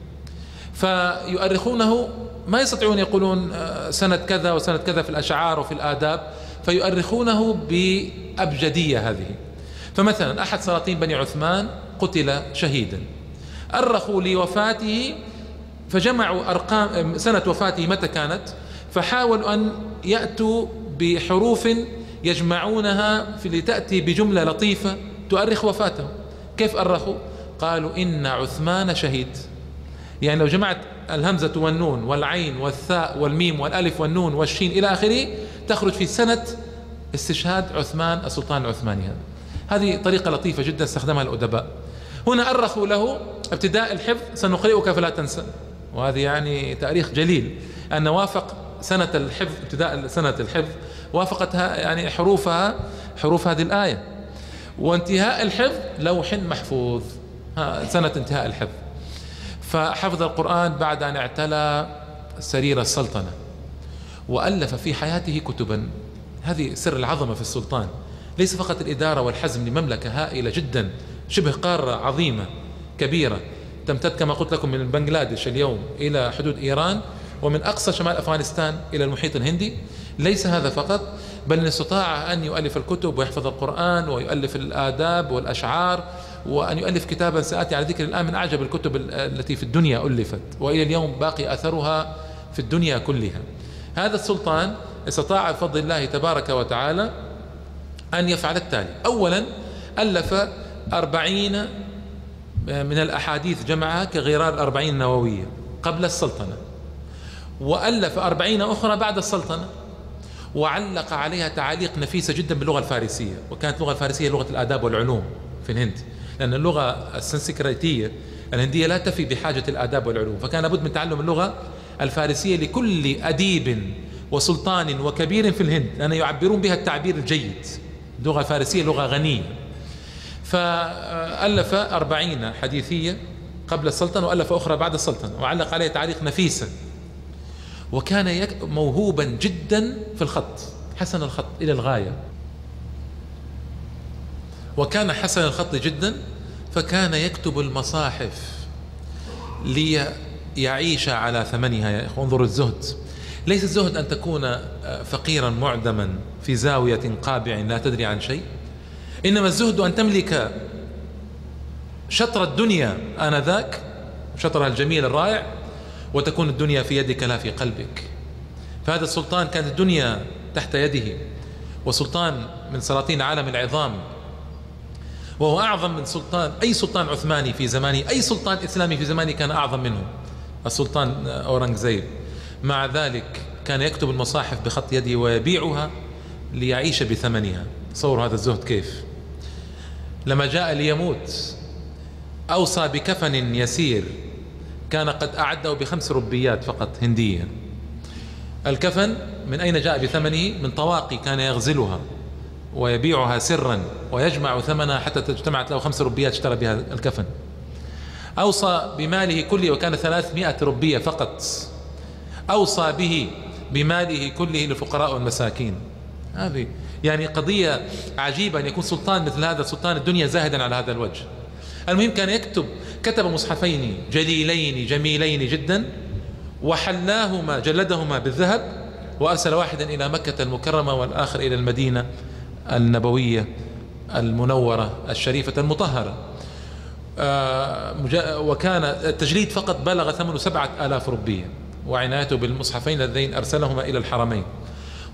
فيؤرخونه، ما يستطيعون يقولون سنة كذا وسنة كذا في الأشعار وفي الآداب، فيؤرخونه بأبجدية هذه. فمثلا أحد سلاطين بني عثمان قتل شهيدا، أرخوا لوفاته فجمعوا أرقام سنة وفاته متى كانت، فحاولوا أن يأتوا بحروف يجمعونها لتأتي بجملة لطيفة تؤرخ وفاته. كيف أرخوا؟ قالوا: إن عثمان شهيد. يعني لو جمعت الهمزة والنون والعين والثاء والميم والألف والنون والشين إلى آخره تخرج في سنة استشهاد عثمان السلطان العثماني. هذه طريقة لطيفة جدا استخدمها الأدباء. هنا أرخوا له ابتداء الحفظ سنقرئك فلا تنسى، وهذه يعني تاريخ جليل أن وافق سنة الحفظ، ابتداء سنة الحفظ وافقتها يعني حروفها حروف هذه الآية. وانتهاء الحفظ لوح محفوظ، سنة انتهاء الحفظ. فحفظ القرآن بعد أن اعتلى سرير السلطنة، وألف في حياته كتبا. هذه سر العظمة في السلطان، ليس فقط الإدارة والحزم لمملكة هائلة جدا، شبه قارة عظيمة كبيرة تمتد كما قلت لكم من بنغلاديش اليوم إلى حدود إيران، ومن أقصى شمال أفغانستان إلى المحيط الهندي. ليس هذا فقط، بل استطاع أن يؤلف الكتب ويحفظ القرآن ويؤلف الآداب والأشعار، وأن يؤلف كتابا سآتي على ذكر الآن من أعجب الكتب التي في الدنيا ألفت، وإلى اليوم باقي أثرها في الدنيا كلها. هذا السلطان استطاع بفضل الله تبارك وتعالى أن يفعل التالي: أولا ألف 40 من الأحاديث جمعها كغرار 40 النووية قبل السلطنة، وألف 40 أخرى بعد السلطنة، وعلق عليها تعاليق نفيسة جدا باللغة الفارسية. وكانت اللغة الفارسية لغة الآداب والعلوم في الهند، لأن اللغة السنسكريتية الهندية لا تفي بحاجة الآداب والعلوم، فكان لابد من تعلم اللغة الفارسية لكل أديب وسلطان وكبير في الهند، لأن يعبرون بها التعبير الجيد. اللغة الفارسية لغة غنية. فألف 40 حديثية قبل السلطنة، وألف أخرى بعد السلطنة، وعلق عليها تعليق نفيسة. وكان موهوبا جدا في الخط، حسن الخط إلى الغاية، وكان حسن الخط جدا، فكان يكتب المصاحف ليعيش على ثمنها. يا إخوة انظروا الزهد، ليس الزهد أن تكون فقيرا معدما في زاوية قابع لا تدري عن شيء، إنما الزهد أن تملك شطر الدنيا آنذاك، شطرها الجميل الرائع، وتكون الدنيا في يدك لا في قلبك. فهذا السلطان كانت الدنيا تحت يده، وسلطان من سلاطين العالم العظام، وهو أعظم من سلطان أي سلطان عثماني في زمانه، أي سلطان إسلامي في زمانه كان أعظم منه السلطان أورنغزيب. مع ذلك كان يكتب المصاحف بخط يده ويبيعها ليعيش بثمنها. تصور هذا الزهد كيف. لما جاء ليموت أوصى بكفن يسير كان قد أعده ب5 ربيات فقط هندية. الكفن من أين جاء بثمنه؟ من طواقي كان يغزلها ويبيعها سرا ويجمع ثمنها حتى اجتمعت له 5 ربيات اشترى بها الكفن. أوصى بماله كله وكان 300 ربية فقط، أوصى به بماله كله للفقراء والمساكين. هذه يعني قضية عجيبة أن يكون سلطان مثل هذا، سلطان الدنيا زاهدا على هذا الوجه. المهم كان كتب مصحفين جليلين جميلين جدا، وحلاهما جلدهما بالذهب، وأرسل واحدا إلى مكة المكرمة والآخر إلى المدينة النبوية المنورة الشريفة المطهرة. وكان التجليد فقط بلغ ثمن 7000 ربية، وعنايته بالمصحفين اللذين أرسلهما إلى الحرمين.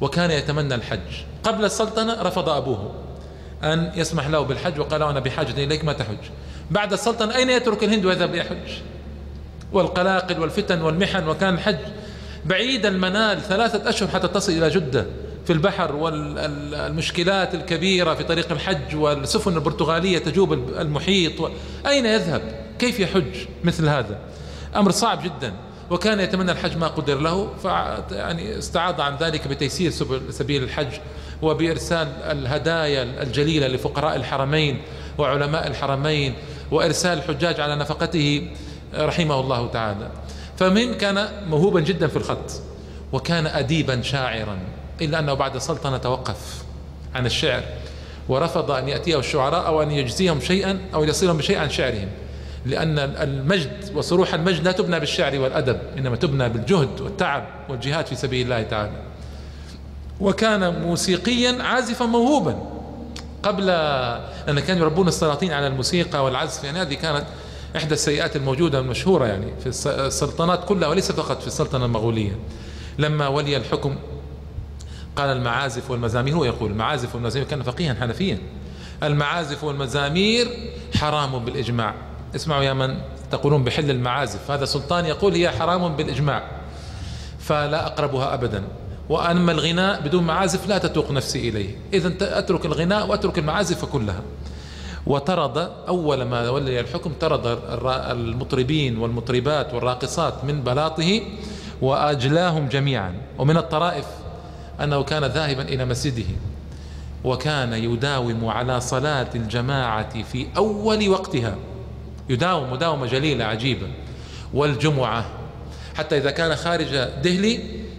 وكان يتمنى الحج. قبل السلطنة رفض أبوه أن يسمح له بالحج، وقال له: أنا بحاجة إليك ما تحج. بعد السلطنة أين يترك الهند ويذهب ليحج؟ والقلاقل والفتن والمحن، وكان الحج بعيد المنال 3 أشهر حتى تصل إلى جدة في البحر، والمشكلات الكبيرة في طريق الحج، والسفن البرتغالية تجوب المحيط، أين يذهب؟ كيف يحج مثل هذا؟ أمر صعب جدا. وكان يتمنى الحج ما قدر له، يعني استعاض عن ذلك بتيسير سبيل الحج، وبإرسال الهدايا الجليلة لفقراء الحرمين وعلماء الحرمين، وإرسال الحجاج على نفقته رحمه الله تعالى. فمن كان موهوبا جدا في الخط، وكان أديبا شاعرا، إلا أنه بعد السلطنة توقف عن الشعر، ورفض أن يأتيه الشعراء أو أن يجزيهم شيئا أو يصلهم بشيء عن شعرهم، لأن المجد وصروح المجد لا تبنى بالشعر والأدب، إنما تبنى بالجهد والتعب والجهاد في سبيل الله تعالى. وكان موسيقيا عازفا موهوبا قبل أن كانوا يربون السلاطين على الموسيقى والعزف، يعني هذه كانت إحدى السيئات الموجودة المشهورة يعني في السلطنات كلها، وليس فقط في السلطنة المغولية. لما ولي الحكم قال: المعازف والمزامير، هو يقول المعازف والمزامير، كان فقيها حنفيا: المعازف والمزامير حرام بالإجماع. اسمعوا يا من تقولون بحل المعازف، هذا سلطان يقول هي حرام بالإجماع، فلا أقربها أبدا. وأما الغناء بدون معازف لا تتوق نفسي إليه، إذن أترك الغناء وأترك المعازف كلها. وطرد أول ما ولي الحكم، طرد المطربين والمطربات والراقصات من بلاطه وأجلاهم جميعا. ومن الطرائف أنه كان ذاهبا إلى مسجده، وكان يداوم على صلاة الجماعة في أول وقتها، يداوم مداومة جليلة عجيبة، والجمعة، حتى إذا كان خارج دهلي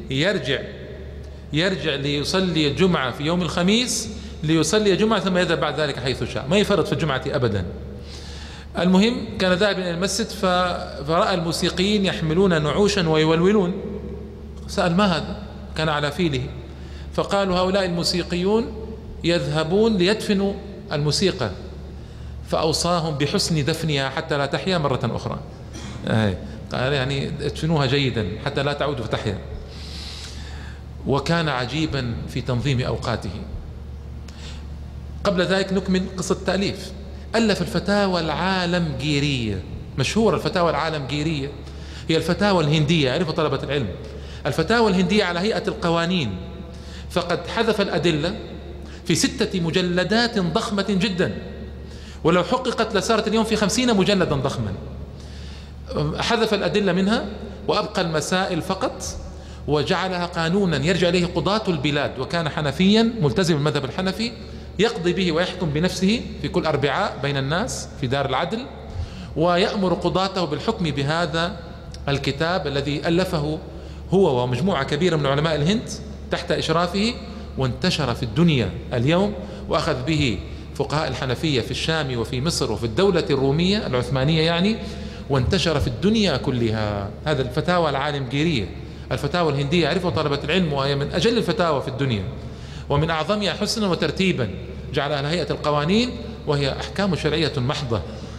يرجع ليصلي الجمعة في يوم الخميس، ليصلي الجمعة ثم يذهب بعد ذلك حيث شاء، ما يفرط في الجمعة أبدا. المهم كان ذاهبا إلى المسجد، فرأى الموسيقيين يحملون نعوشا ويولولون، سأل: ما هذا؟ كان على فيله. فقالوا: هؤلاء الموسيقيون يذهبون ليدفنوا الموسيقى، فأوصاهم بحسن دفنها حتى لا تحيا مرة أخرى. قال يعني ادفنوها جيدا حتى لا تعود فتحيا. وكان عجيبا في تنظيم أوقاته. قبل ذلك نكمل قصة التأليف. ألف الفتاوى العالمجيرية، مشهورة الفتاوى العالمجيرية، هي الفتاوى الهندية، يعرف طلبة العلم. الفتاوى الهندية على هيئة القوانين، فقد حذف الأدلة في 6 مجلدات ضخمة جدا، ولو حققت لصارت اليوم في 50 مجلدا ضخما. حذف الأدلة منها وأبقى المسائل فقط، وجعلها قانونا يرجع إليه قضاة البلاد، وكان حنفيا ملتزم المذهب الحنفي، يقضي به ويحكم بنفسه في كل أربعاء بين الناس في دار العدل، ويأمر قضاته بالحكم بهذا الكتاب الذي ألفه هو ومجموعة كبيرة من علماء الهند تحت إشرافه، وانتشر في الدنيا اليوم، وأخذ به فقهاء الحنفية في الشام وفي مصر وفي الدولة الرومية العثمانية يعني، وانتشر في الدنيا كلها. هذا الفتاوى العالمجيرية. الفتاوى الهندية عرفوا طلبة العلم، وهي من أجل الفتاوى في الدنيا ومن أعظمها حسنا وترتيبا، جعلها على هيئة القوانين، وهي أحكام شرعية محضة.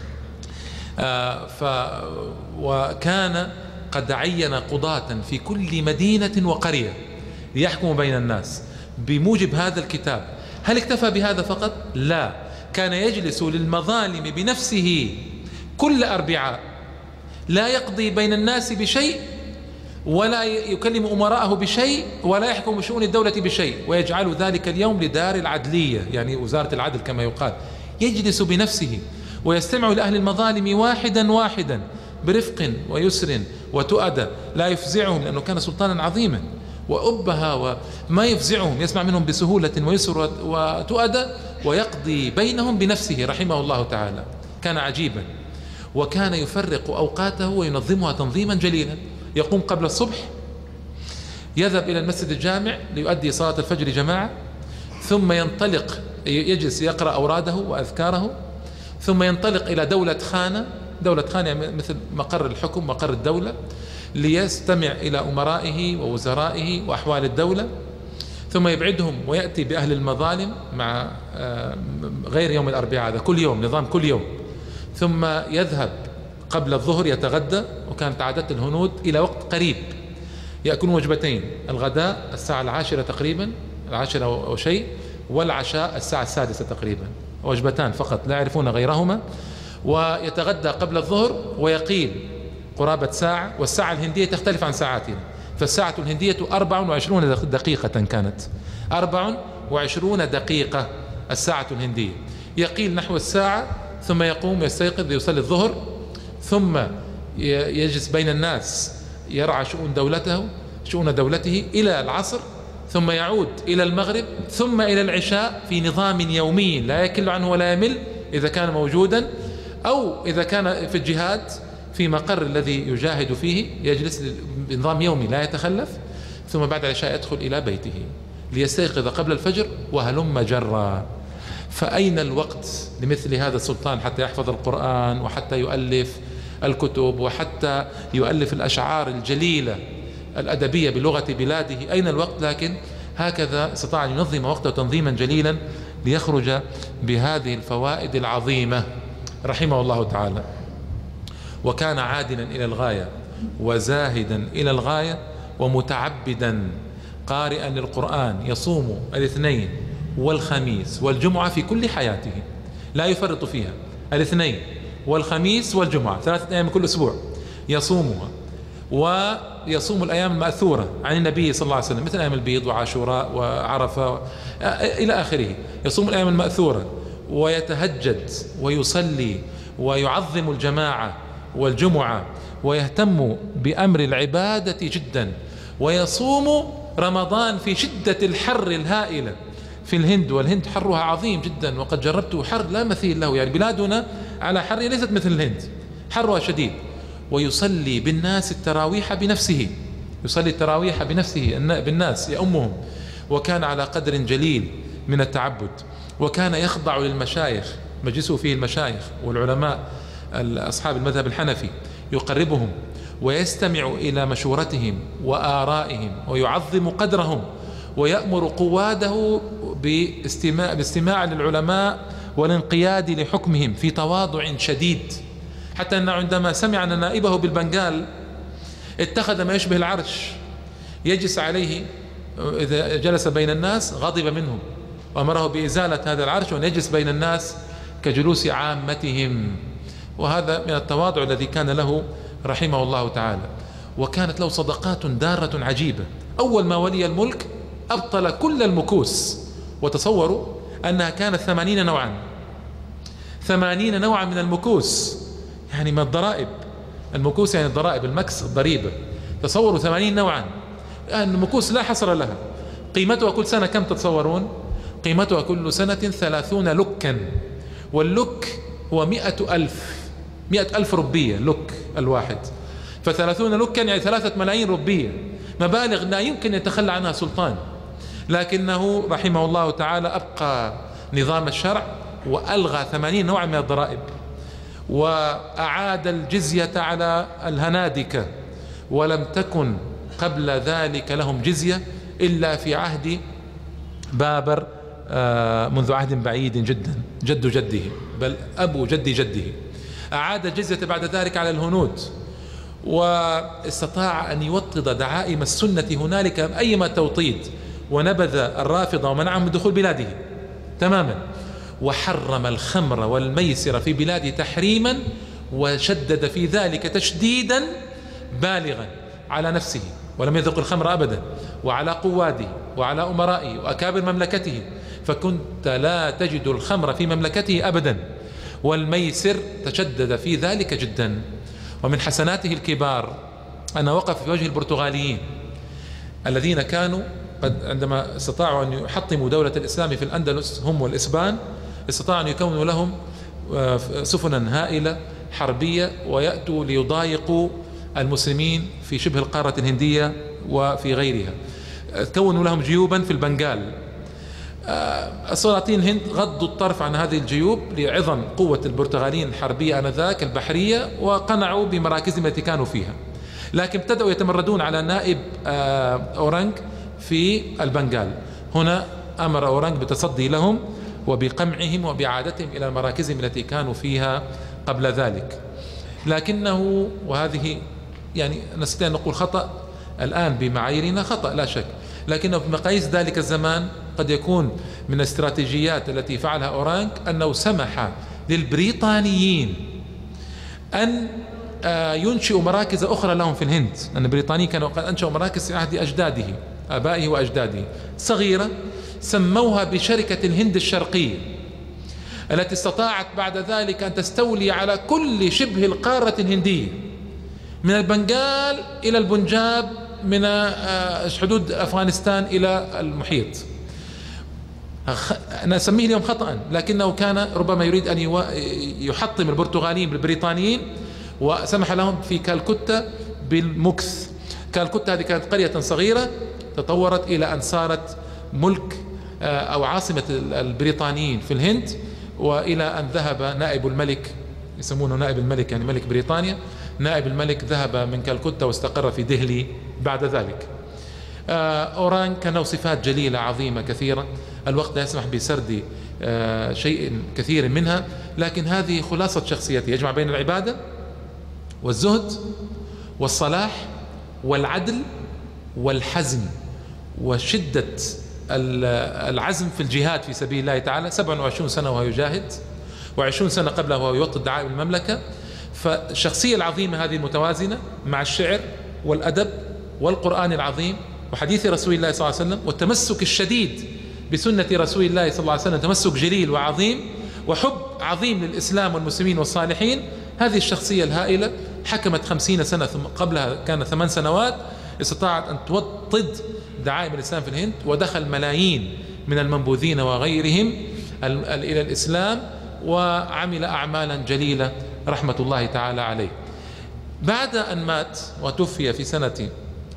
وكان قد عين قضاة في كل مدينة وقرية ليحكموا بين الناس بموجب هذا الكتاب. هل اكتفى بهذا فقط؟ لا، كان يجلس للمظالم بنفسه كل أربعاء، لا يقضي بين الناس بشيء، ولا يكلم أمراءه بشيء، ولا يحكم بشؤون الدولة بشيء، ويجعل ذلك اليوم لدار العدلية، يعني وزارة العدل كما يقال. يجلس بنفسه ويستمع لأهل المظالم واحدا واحدا برفق ويسر وتؤدى، لا يفزعهم، لأنه كان سلطانا عظيما وأبها، وما يفزعهم، يسمع منهم بسهولة ويسر وتؤدى، ويقضي بينهم بنفسه رحمه الله تعالى. كان عجيبا. وكان يفرق أوقاته وينظمها تنظيما جليلا. يقوم قبل الصبح، يذهب إلى المسجد الجامع ليؤدي صلاة الفجر جماعة، ثم ينطلق يجلس يقرأ أوراده وأذكاره، ثم ينطلق إلى دولة خانة. دولة خانة مثل مقر الحكم، مقر الدولة، ليستمع إلى أمرائه ووزرائه وأحوال الدولة، ثم يبعدهم ويأتي بأهل المظالم مع غير يوم الأربعاء، هذا كل يوم، نظام كل يوم. ثم يذهب قبل الظهر يتغدى، وكانت عادة الهنود إلى وقت قريب يأكلون وجبتين، الغداء الساعة 10 تقريبا، 10 أو شيء، والعشاء الساعة 6 تقريبا، وجبتان فقط لا يعرفون غيرهما. ويتغدى قبل الظهر ويقيل قرابة ساعة، والساعة الهندية تختلف عن ساعاتنا، فالساعة الهندية 24 دقيقة كانت، 24 دقيقة الساعة الهندية. يقيل نحو الساعة، ثم يقوم يستيقظ يصلي الظهر، ثم يجلس بين الناس يرعى شؤون دولته إلى العصر، ثم يعود إلى المغرب، ثم إلى العشاء في نظام يومي لا يكل عنه ولا يمل إذا كان موجودا، أو إذا كان في الجهاد في مقر الذي يجاهد فيه يجلس بنظام يومي لا يتخلف، ثم بعد العشاء يدخل إلى بيته ليستيقظ قبل الفجر وهلم جرا. فأين الوقت لمثل هذا السلطان حتى يحفظ القرآن، وحتى يؤلف الكتب، وحتى يؤلف الأشعار الجليلة الأدبية بلغة بلاده؟ أين الوقت؟ لكن هكذا استطاع أن ينظم وقته تنظيما جليلا ليخرج بهذه الفوائد العظيمة رحمه الله تعالى. وكان عادلا إلى الغاية، وزاهدا إلى الغاية، ومتعبدا قارئا للقرآن، يصوم الاثنين والخميس والجمعة في كل حياته، لا يفرط فيها، الاثنين والخميس والجمعة 3 أيام كل أسبوع يصومها، ويصوم الأيام المأثورة عن النبي صلى الله عليه وسلم مثل أيام البيض وعاشوراء وعرفة إلى آخره. يصوم الأيام المأثورة ويتهجد ويصلي ويعظم الجماعة والجمعة، ويهتم بأمر العبادة جدا، ويصوم رمضان في شدة الحر الهائلة في الهند، والهند حرها عظيم جدا، وقد جربته حر لا مثيل له، يعني بلادنا على حر ليست مثل الهند، حرها شديد. ويصلي بالناس التراويح بنفسه، يصلي التراويح بنفسه بالناس يأمهم، وكان على قدر جليل من التعبد. وكان يخضع للمشايخ، مجلسه فيه المشايخ والعلماء أصحاب المذهب الحنفي، يقربهم ويستمع إلى مشورتهم وآرائهم ويعظم قدرهم، ويأمر قواده باستماع للعلماء والانقياد لحكمهم في تواضع شديد، حتى أنه عندما سمع أن نائبه بالبنغال اتخذ ما يشبه العرش يجلس عليه إذا جلس بين الناس غضب منهم، وأمره بإزالة هذا العرش وأن يجلس بين الناس كجلوس عامتهم. وهذا من التواضع الذي كان له رحمه الله تعالى. وكانت له صدقات دارة عجيبة. أول ما ولي الملك أبطل كل المكوس، وتصوروا أنها كانت 80 نوعا، 80 نوعا من المكوس، يعني من الضرائب. المكوس يعني الضرائب، المكس الضريبة. تصوروا 80 نوعا، يعني المكوس لا حصر لها. قيمتها كل سنة كم تتصورون؟ قيمتها كل سنة 30 لكا، واللك هو 100,000 ربية، لك الواحد، ف30 لكا يعني 3 ملايين ربية، مبالغ لا يمكن يتخلى عنها سلطان. لكنه رحمه الله تعالى أبقى نظام الشرع، وألغى 80 نوعا من الضرائب، وأعاد الجزية على الهنادكة، ولم تكن قبل ذلك لهم جزية إلا في عهد بابر منذ عهد بعيد جدا، جد جده، بل أبو جد جده. أعاد الجزية بعد ذلك على الهنود، واستطاع أن يوطد دعائم السنة هنالك أيما توطيد، ونبذ الرافضة ومنعهم من دخول بلاده تماما، وحرم الخمر والميسر في بلاده تحريما، وشدد في ذلك تشديدا بالغا على نفسه، ولم يذق الخمر أبدا، وعلى قواده وعلى أمرائه وأكابر مملكته، فكنت لا تجد الخمر في مملكته أبدا، والميسر تشدد في ذلك جدا. ومن حسناته الكبار أن وقف في وجه البرتغاليين الذين كانوا قد عندما استطاعوا أن يحطموا دولة الإسلام في الأندلس هم والإسبان، استطاعوا أن يكونوا لهم سفنا هائلة حربية ويأتوا ليضايقوا المسلمين في شبه القارة الهندية وفي غيرها. كونوا لهم جيوبا في البنغال. السلاطين الهند غضوا الطرف عن هذه الجيوب لعظم قوة البرتغاليين الحربية آنذاك البحرية، وقنعوا بمراكزهم التي كانوا فيها، لكن ابتدأوا يتمردون على نائب أورانغ في البنغال. هنا أمر أورانغ بالتصدي لهم وبقمعهم وبإعادتهم إلى مراكزهم التي كانوا فيها قبل ذلك. لكنه، وهذه يعني نستطيع أن نقول خطأ، الآن بمعاييرنا خطأ لا شك، لكنه بمقاييس ذلك الزمان قد يكون من الاستراتيجيات التي فعلها أورانك أنه سمح للبريطانيين أن ينشئوا مراكز أخرى لهم في الهند، أن البريطانيين كانوا قد أنشأوا مراكز في عهد أجداده آبائه وأجداده صغيرة، سموها بشركة الهند الشرقية، التي استطاعت بعد ذلك أن تستولي على كل شبه القارة الهندية من البنغال إلى البنجاب، من حدود أفغانستان إلى المحيط. أنا أسميه اليوم خطأ، لكنه كان ربما يريد أن يحطم البرتغاليين بالبريطانيين، وسمح لهم في كالكوتا بالمكث. كالكوتا هذه كانت قرية صغيرة تطورت إلى أن صارت ملك أو عاصمة البريطانيين في الهند، وإلى أن ذهب نائب الملك، يسمونه نائب الملك يعني ملك بريطانيا، نائب الملك ذهب من كالكوتا واستقر في دهلي بعد ذلك. أورانك كان له صفات جليلة عظيمة كثيرة، الوقت لا يسمح بسرد شيء كثير منها، لكن هذه خلاصة شخصيته، يجمع بين العبادة والزهد والصلاح والعدل والحزم وشدة العزم في الجهاد في سبيل الله تعالى. 27 سنة وهو يجاهد، و20 سنة قبله وهو يوطد دعائم المملكة. فالشخصية العظيمة هذه المتوازنة مع الشعر والأدب والقرآن العظيم وحديث رسول الله صلى الله عليه وسلم والتمسك الشديد بسنة رسول الله صلى الله عليه وسلم، تمسك جليل وعظيم وحب عظيم للإسلام والمسلمين والصالحين. هذه الشخصية الهائلة حكمت 50 سنة، ثم قبلها كان 8 سنوات، استطاعت أن توطد دعائم الإسلام في الهند، ودخل ملايين من المنبوذين وغيرهم إلى الإسلام، وعمل أعمالا جليلة رحمة الله تعالى عليه. بعد أن مات وتوفي في سنة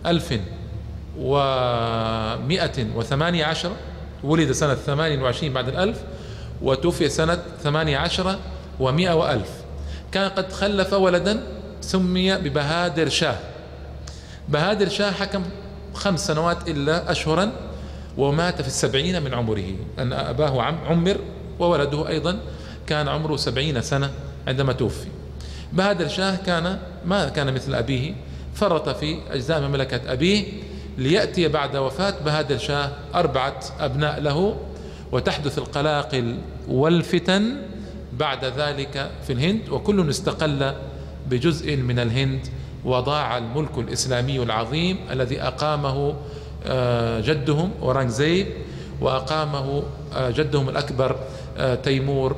1118، ولد سنة 28 بعد 1000 وتوفي سنة 18 و100 وألف، كان قد خلف ولدا سمي ببهادر شاه. بهادر شاه حكم 5 سنوات إلا أشهرا، ومات في 70 من عمره، أن أباه عمر وولده أيضا كان عمره 70 سنة عندما توفي. بهادر شاه ما كان مثل أبيه، فرط في أجزاء مملكة أبيه، ليأتي بعد وفاة بهادر شاه 4 أبناء له، وتحدث القلاقل والفتن بعد ذلك في الهند، وكل استقل بجزء من الهند، وضاع الملك الإسلامي العظيم الذي أقامه جدهم أورانغزيب، وأقامه جدهم الأكبر تيمور،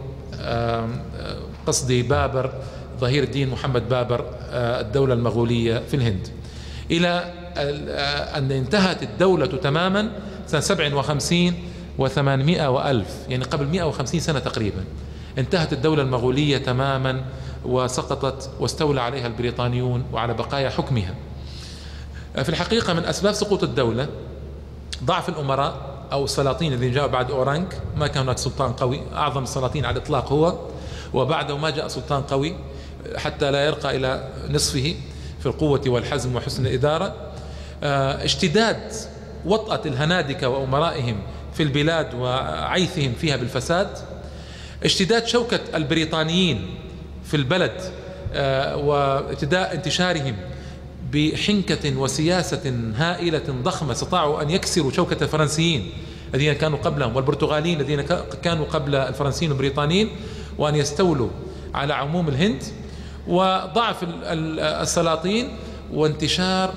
قصدي بابر، ظهير الدين محمد بابر، الدولة المغولية في الهند، إلى أن انتهت الدولة تماما سنة 57 و800 وألف، يعني قبل 150 سنة تقريبا انتهت الدولة المغولية تماما وسقطت، واستولى عليها البريطانيون وعلى بقايا حكمها. في الحقيقة من أسباب سقوط الدولة ضعف الأمراء أو السلاطين الذين جاءوا بعد أورانك. ما كان هناك سلطان قوي، أعظم السلاطين على الإطلاق هو، وبعده ما جاء سلطان قوي حتى لا يرقى إلى نصفه في القوة والحزم وحسن الإدارة. اشتداد وطأة الهنادكة وأمرائهم في البلاد وعيثهم فيها بالفساد، اشتداد شوكة البريطانيين في البلد، وابتداء انتشارهم بحنكة وسياسة هائلة ضخمة، استطاعوا أن يكسروا شوكة الفرنسيين الذين كانوا قبلهم والبرتغاليين الذين كانوا قبل الفرنسيين والبريطانيين، وأن يستولوا على عموم الهند، وضعف السلاطين وانتشار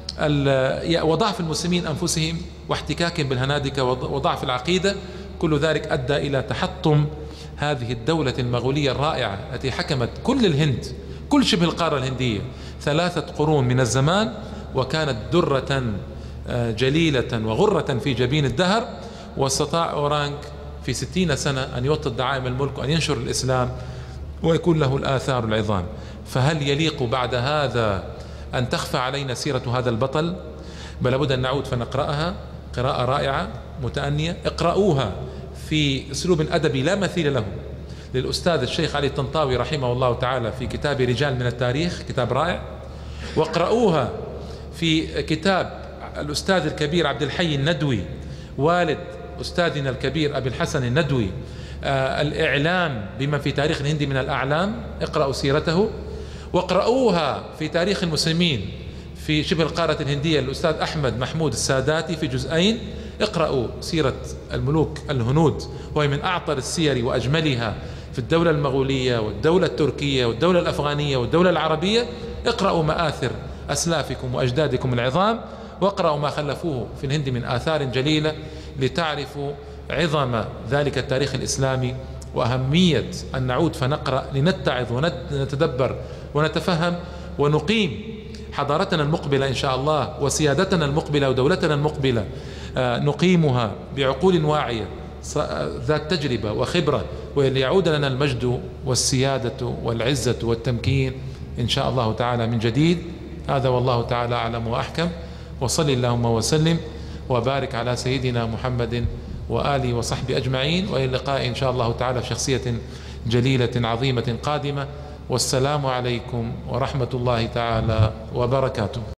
وضعف المسلمين أنفسهم واحتكاكهم بالهنادكة وضعف العقيدة. كل ذلك أدى إلى تحطم هذه الدولة المغولية الرائعة التي حكمت كل الهند، كل شبه القارة الهندية 3 قرون من الزمان، وكانت درة جليلة وغرة في جبين الدهر. واستطاع أورانك في 60 سنة أن يوطد دعائم الملك وأن ينشر الإسلام ويكون له الآثار العظام. فهل يليق بعد هذا أن تخفى علينا سيرة هذا البطل؟ بل لابد أن نعود فنقرأها قراءة رائعة متأنية. اقرأوها في أسلوب أدبي لا مثيل له للأستاذ الشيخ علي الطنطاوي رحمه الله تعالى في كتاب رجال من التاريخ، كتاب رائع. واقرأوها في كتاب الأستاذ الكبير عبد الحي الندوي، والد أستاذنا الكبير أبي الحسن الندوي، الإعلام بما في تاريخ الهند من الأعلام، اقرأوا سيرته. واقرأوها في تاريخ المسلمين في شبه القارة الهندية للأستاذ أحمد محمود الساداتي في جزئين. اقرأوا سيرة الملوك الهنود، وهي من أعطر السير وأجملها في الدولة المغولية والدولة التركية والدولة الأفغانية والدولة العربية. اقرأوا مآثر أسلافكم وأجدادكم العظام، واقرأوا ما خلفوه في الهند من آثار جليلة لتعرفوا عظم ذلك التاريخ الإسلامي، وأهمية أن نعود فنقرأ لنتعظ ونتدبر ونتفهم ونقيم حضارتنا المقبلة إن شاء الله، وسيادتنا المقبلة ودولتنا المقبلة نقيمها بعقول واعية ذات تجربة وخبرة، وليعود لنا المجد والسيادة والعزة والتمكين إن شاء الله تعالى من جديد. هذا والله تعالى أعلم وأحكم، وصل اللهم وسلم وبارك على سيدنا محمد وآله وصحبه أجمعين، وإلى اللقاء إن شاء الله تعالى في شخصية جليلة عظيمة قادمة. والسلام عليكم ورحمة الله تعالى وبركاته.